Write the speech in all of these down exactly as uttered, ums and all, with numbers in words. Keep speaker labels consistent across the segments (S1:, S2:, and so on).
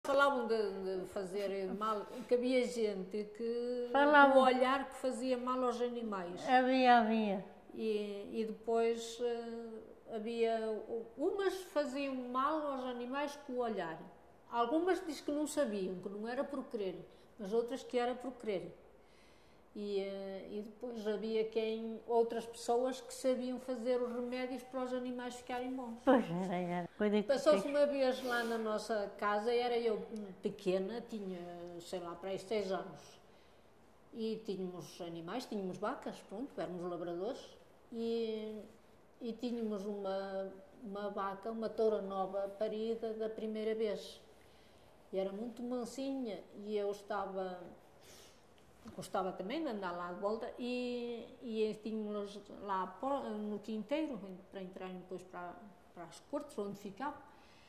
S1: Falavam de, de fazer mal, que havia gente que
S2: Falavam.
S1: o olhar que fazia mal aos animais.
S2: Havia, havia.
S1: E, e depois uh, havia, umas faziam mal aos animais com o olhar. Algumas diz que não sabiam, que não era por querer, mas outras que era por querer. E, uh, e depois havia quem, outras pessoas que sabiam fazer os remédios para os animais ficarem bons.
S2: Pois era, era.
S1: Passou-se uma vez lá na nossa casa, era eu pequena, tinha, sei lá, para aí seis anos. E tínhamos animais, tínhamos vacas, pronto, éramos labradores. E, e tínhamos uma, uma vaca, uma toura nova parida da primeira vez. E era muito mansinha e eu estava... Gostava também de andar lá de volta e, e tínhamos lá no quinteiro, para entrarem depois para, para as cortes, onde ficava.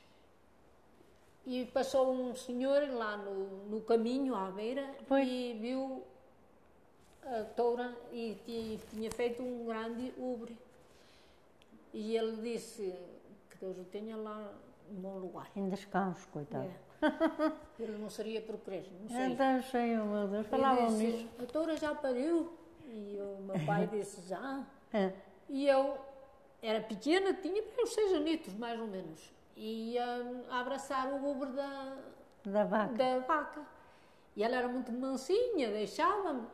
S1: E passou um senhor lá no, no caminho, à beira, pois. E viu a toura e tinha, tinha feito um grande ubre. E ele disse que Deus o tenha lá em bom lugar.
S2: Em descanso, coitado. É.
S1: Ele não seria por crer, não sei.
S2: Então sei, meu Deus, falavam nisso.
S1: A toura já pariu? E o meu pai disse, já. É. E eu era pequena, tinha uns seis anitos, mais ou menos. E ia a abraçar o ubre da,
S2: da, vaca.
S1: da vaca. E ela era muito mansinha, deixava-me.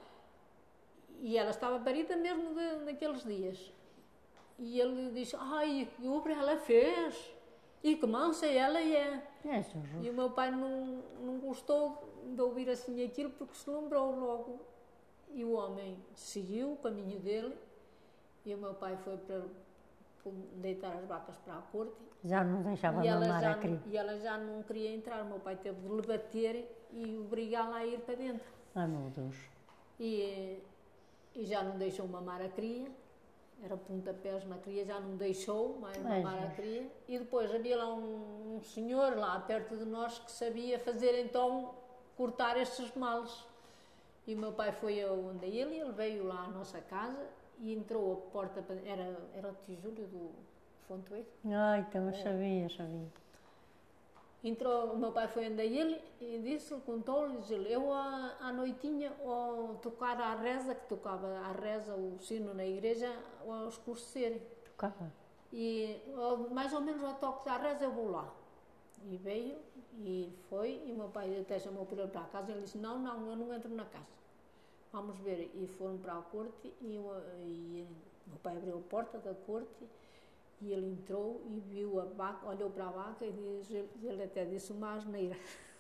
S1: E ela estava parida mesmo de, naqueles dias. E ele disse, ai, que ubre ela fez. E que mansa ela é.
S2: É,
S1: e o meu pai não, não gostou de ouvir assim aquilo porque se lembrou logo. E o homem seguiu o caminho dele e o meu pai foi para, para deitar as vacas para a corte.
S2: Já não deixava
S1: e ela
S2: mamar
S1: já
S2: a cria.
S1: Não, e ela já não queria entrar. O meu pai teve de lhe bater e obrigá-la a ir para dentro.
S2: Ai, meu Deus.
S1: E, e já não deixou mamar a cria. Era pontapés na cria, já não deixou mais mamar a cria. E depois havia lá um, um senhor lá perto de nós que sabia fazer então cortar estes males. E o meu pai foi onde ele, ele veio lá à nossa casa e entrou a porta, para, era, era o tijolo do Fontoeiro.
S2: Ai, então eu sabia, sabia.
S1: Entrou, o meu pai foi onde ele e disse-lhe, contou-lhe, disse-lhe, eu à, à noitinha, ao tocar a reza, que tocava a reza, o sino na igreja, ao escurecer.
S2: Tocava?
S1: E ao, mais ou menos ao toque da reza eu vou lá. E veio, e foi, e o meu pai até chamou por ele para a casa, e ele disse, não, não, eu não entro na casa. Vamos ver, e foram para a corte, e, e o meu pai abriu a porta da corte, e ele entrou e viu a vaca, olhou para a vaca e diz, ele até disse uma asneira.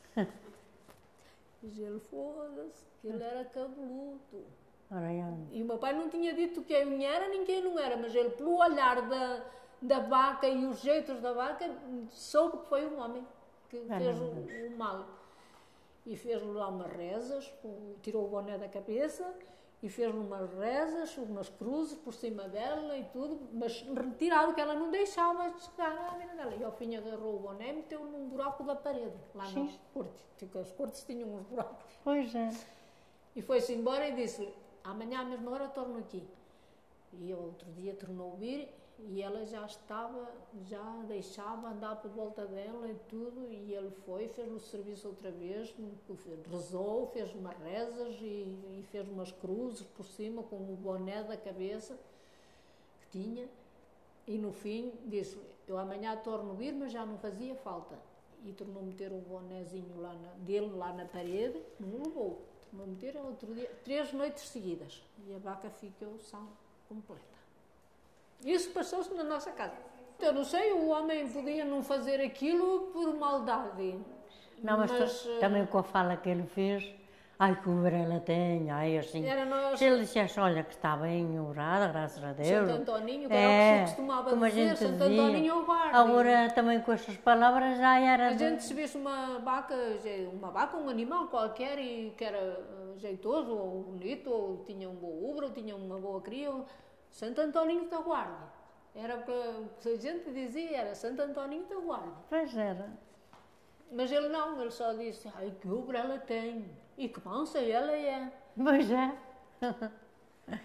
S1: Diz ele, foda-se, que ele era cabeludo. E o meu pai não tinha dito quem era nem quem não era, mas ele, pelo olhar da, da vaca e os jeitos da vaca, soube que foi um homem que fez o, o mal. E fez-lhe lá umas rezas, tirou o boné da cabeça, e fez-lhe umas rezas, umas cruzes por cima dela e tudo, mas retirado, que ela não deixava de chegar à vida dela. E ao fim agarrou o boné e meteu num buraco da parede, lá na corte, porque as cortes tinham uns buracos.
S2: Pois é.
S1: E foi-se embora e disse-lhe, amanhã à mesma hora torno aqui. E outro dia tornou a vir e ela já estava, já deixava andar por volta dela e tudo, e ele foi, fez o serviço outra vez, rezou, fez umas rezas e, e fez umas cruzes por cima com o boné da cabeça que tinha, e no fim disse, eu amanhã torno a vir, mas já não fazia falta. E tornou a meter o bonézinho lá na, dele lá na parede, não levou, tornou a meter outro dia, três noites seguidas, e a vaca ficou sã completa. Isso passou-se na nossa casa. Eu não sei, o homem podia não fazer aquilo por maldade.
S2: Não, mas, mas tu, uh, também com a fala que ele fez, ai que ubre ela tem, ai assim.
S1: Nós,
S2: se ele dissesse, olha que está bem orada, graças a Deus.
S1: Santo Antoninho, que
S2: é,
S1: era o que se costumava
S2: como
S1: dizer,
S2: a gente
S1: Santo
S2: dizia.
S1: Antoninho ao bar.
S2: Agora também com estas palavras já era...
S1: A gente se visse uma vaca, uma vaca, um animal qualquer, e que era jeitoso, ou bonito, ou tinha um bom ubre, ou tinha uma boa cria, ou... Santo Antoninho da Guarda. Era o que a gente dizia, era Santo Antoninho da Guarda.
S2: Pois era.
S1: Mas ele não, ele só disse, ai que ubre ela tem, e que mansa ela é.
S2: Pois é.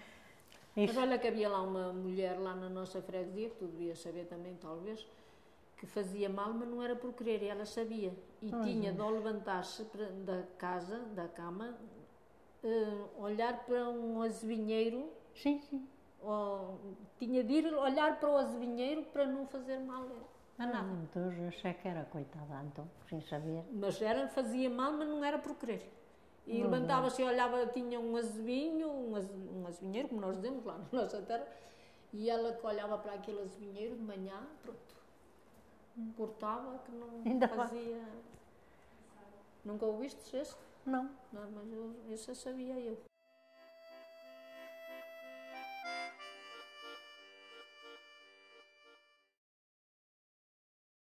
S1: Mas olha que havia lá uma mulher lá na nossa freguesia, que tu devias saber também, talvez, que fazia mal, mas não era por querer, ela sabia. E
S2: Ai,
S1: tinha
S2: Deus.
S1: de ao levantar-se pra- da casa, da cama, eh, olhar para um azevinheiro,
S2: Sim, sim.
S1: ou, tinha de ir olhar para o azevinheiro para não fazer mal a nada.
S2: Ah, então eu achei que era coitada, então, sem saber.
S1: Mas era, fazia mal, mas não era por querer. E
S2: Não,
S1: levantava-se e olhava, tinha um azevinho, um, aze, um azevinheiro, como nós dizemos lá na nossa terra, e ela que olhava para aquele azevinheiro de manhã, pronto, cortava, que não
S2: Ainda
S1: fazia... Nunca ouviste esse?
S2: Não.
S1: Não, mas eu, esse eu sabia eu.